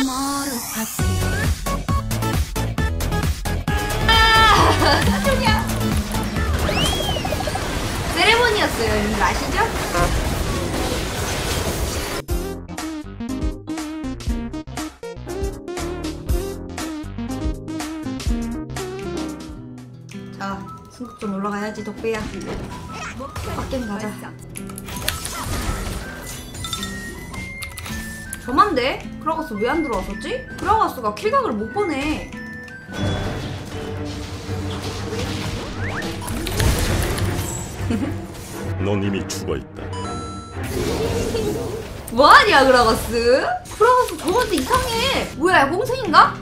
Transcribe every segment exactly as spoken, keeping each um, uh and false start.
깜짝이야. 세레모니였어요. 여러분들 아시죠? 자, 승급 좀 올라가야지 덕배야. 빡겜 가자. 저만데? 크라가스 왜 안 들어왔었지? 크라가스가 킬각을 못 보네. 넌 이미 죽어있다. 뭐하냐 크라가스? 크라가스 저번에 이상해. 뭐야 꽁생인가?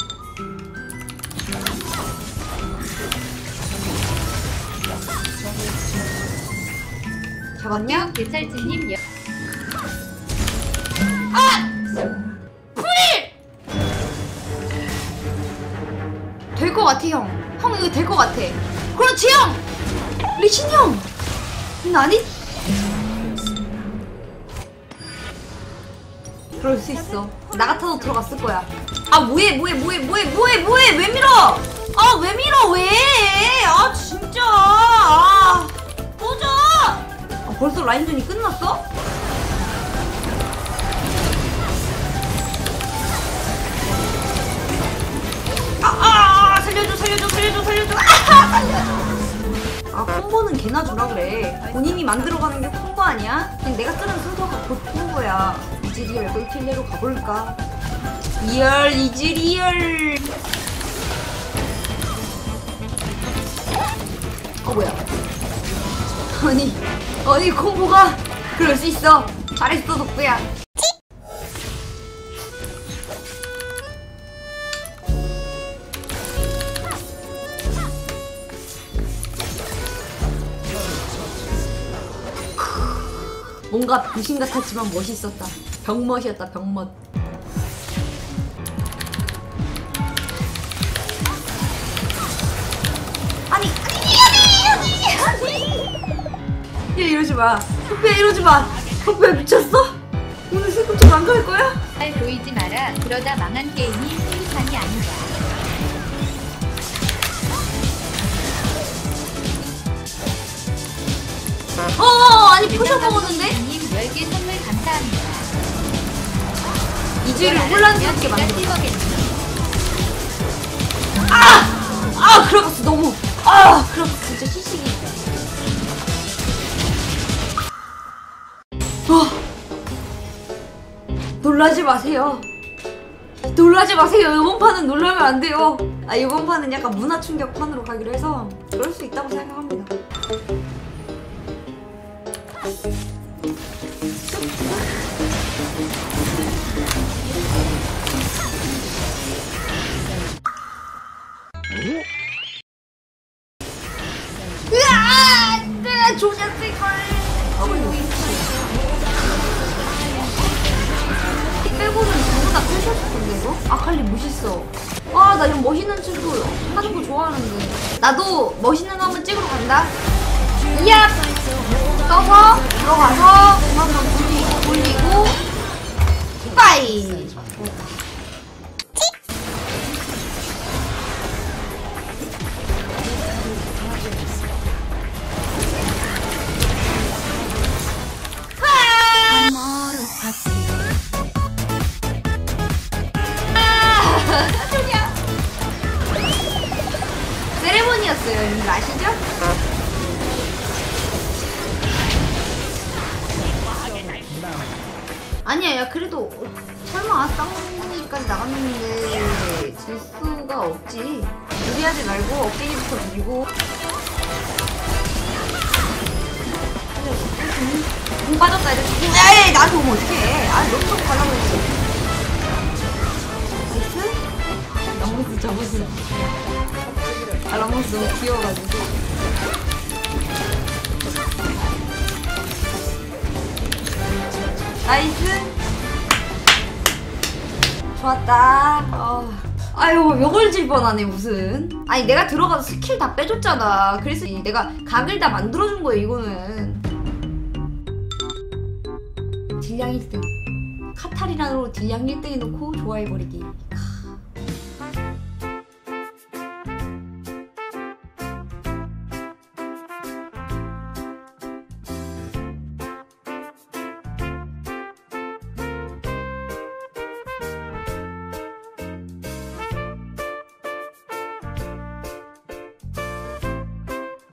잡았냐? 개찰진님 여... 아! 프릴! 될 것 같아 형. 형 이거 될 것 같아. 그렇지 형! 리신 형! 나니? 그럴 수 있어. 나 같아도 들어갔을 거야. 아 뭐해 뭐해 뭐해 뭐해 뭐해 뭐해 왜 밀어? 아 왜 밀어 왜? 아 진짜. 아 꺼져. 아, 벌써 라인전이 끝났어? 아, 아, 아 살려줘 살려줘 살려줘 살려줘. 아 살려줘. 아 콤보는 개나 주라 그래. 본인이 만들어가는 게 콤보 아니야? 그냥 내가 쓰는 순서가 곧 콤보야. 이즈리얼 꿀킬레로 가볼까? 리얼 이즈리얼. 어 뭐야? 아니 아니 콤보가 그럴 수 있어. 잘했어 덕배야. 뭔가 부신 같았지만 멋있었다. 병멋이었다 병멋. 아니 아니 아니 아니. 얘 이러지 마. 덕배야 이러지 마. 덕배야 미쳤어? 오늘 슬픔 좀 안 갈 거야? 잘 보이지 마라. 그러다 망한 게임이 승리판이 아니다. 어 아니 포션 먹었는데? 님 열 개 선물 감사합니다. 이즈를 혼란스럽게 만들어. 아! 아! 아 크라가스 너무 아 크라가스 진짜 시식이. 어 놀라지 마세요. 놀라지 마세요. 이번 판은 놀라면 안 돼요. 아 이번 판은 약간 문화 충격 판으로 가기로 해서 그럴 수 있다고 생각합니다. 으아! 내가 조졌을걸. 빼고는 전부 다 펼쳤을 건데 이거? 아칼리 멋있어. 아 나 이런 멋있는 친구 하는 거 좋아하는데. 나도 멋있는 거 한번 찍으러 간다. 이야! 떠서 들어가서 한번 돌리고 돌리고 빠이! 세레모니였어요. 여러분들 아시죠? 아니야 야 그래도 설마 쌍둥이까지 나갔는데 질 수가 없지. 무리하지 말고 어깨기부터 밀고. 공 빠졌다 이렇게. 에이 나한테 오면 어떡해. 아 너무 좀 가려고 했어. 나이스? 라모스 저모스. 아 라모스 너무 귀여워가지고. 나이스. 좋았다. 어. 아유 요걸 질 뻔하네 무슨. 아니 내가 들어가서 스킬 다 빼줬잖아. 그래서 내가 각을 다 만들어준 거예요 이거는. 딜량 일 등 카타리나로 딜량 일 등 해놓고 좋아해버리기.